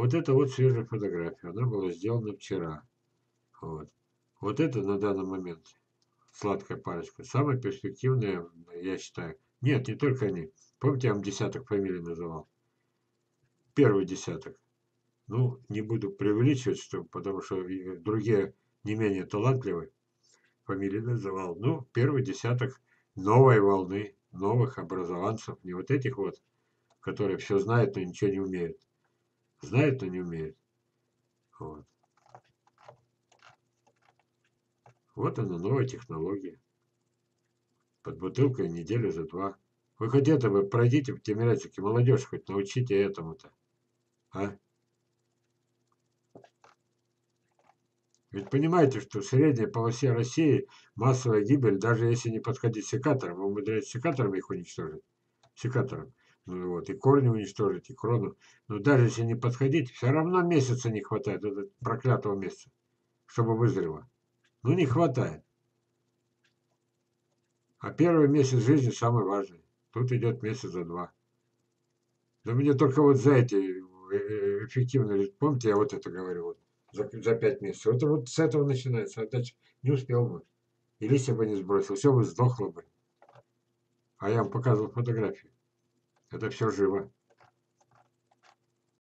вот это вот свежая фотография. Она была сделана вчера. Вот. Вот это на данный момент сладкая парочка. Самая перспективная, я считаю. Нет, не только они. Помните, я вам десяток фамилий называл? Первый десяток. Ну, не буду преувеличивать, что, потому что и другие не менее талантливые фамилии называл. Ну, первый десяток новой волны, новых образованцев. Не вот этих вот, которые все знают, но ничего не умеют. Знают, но не умеют. Вот. Вот она, новая технология. Под бутылкой неделю за два. Вы хоть это вы пройдите в Тимирязевке, молодежь хоть научите этому-то. А? Ведь понимаете, что в средней полосе России массовая гибель, даже если не подходить секатором, вы умудряетесь секатором их уничтожить. Секатором. Ну вот, и корни уничтожить, и крону. Но даже если не подходить, все равно месяца не хватает, этого проклятого месяца, чтобы вызрело. Ну не хватает. А первый месяц жизни самый важный. Тут идет месяц за два. Да мне только вот за эти эффективные, помните, я вот это говорю, вот, за 5 месяцев. Это вот с этого начинается, а дальше не успел бы. И листья бы не сбросил, все бы сдохло бы. А я вам показывал фотографии. Это все живо.